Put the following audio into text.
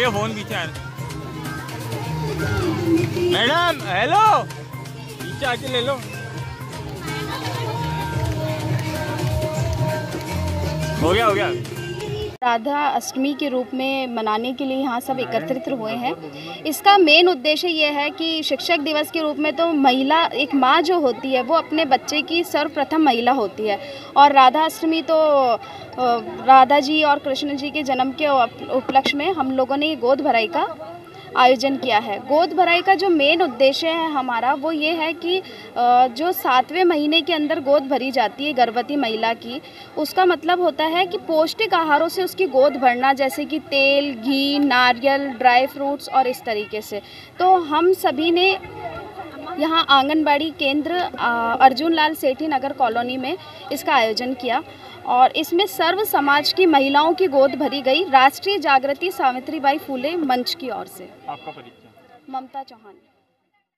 भैया फोन पीछे आ रहा। मैडम हेलो, पीछे आके ले लो। हो गया। राधा अष्टमी के रूप में मनाने के लिए यहाँ सब एकत्रित हुए हैं। इसका मेन उद्देश्य ये है कि शिक्षक दिवस के रूप में तो महिला, एक माँ जो होती है वो अपने बच्चे की सर्वप्रथम महिला होती है, और राधा अष्टमी तो राधा जी और कृष्ण जी के जन्म के उपलक्ष्य में हम लोगों ने ये गोद भराई का आयोजन किया है। गोद भराई का जो मेन उद्देश्य है हमारा वो ये है कि जो 7वें महीने के अंदर गोद भरी जाती है गर्भवती महिला की, उसका मतलब होता है कि पौष्टिक आहारों से उसकी गोद भरना, जैसे कि तेल, घी, नारियल, ड्राई फ्रूट्स और इस तरीके से। तो हम सभी ने यहाँ आंगनबाड़ी केंद्र अर्जुन लाल सेठी नगर कॉलोनी में इसका आयोजन किया, और इसमें सर्व समाज की महिलाओं की गोद भरी गई राष्ट्रीय जागृति सावित्रीबाई फुले मंच की ओर से। आपका परिचय? ममता चौहान।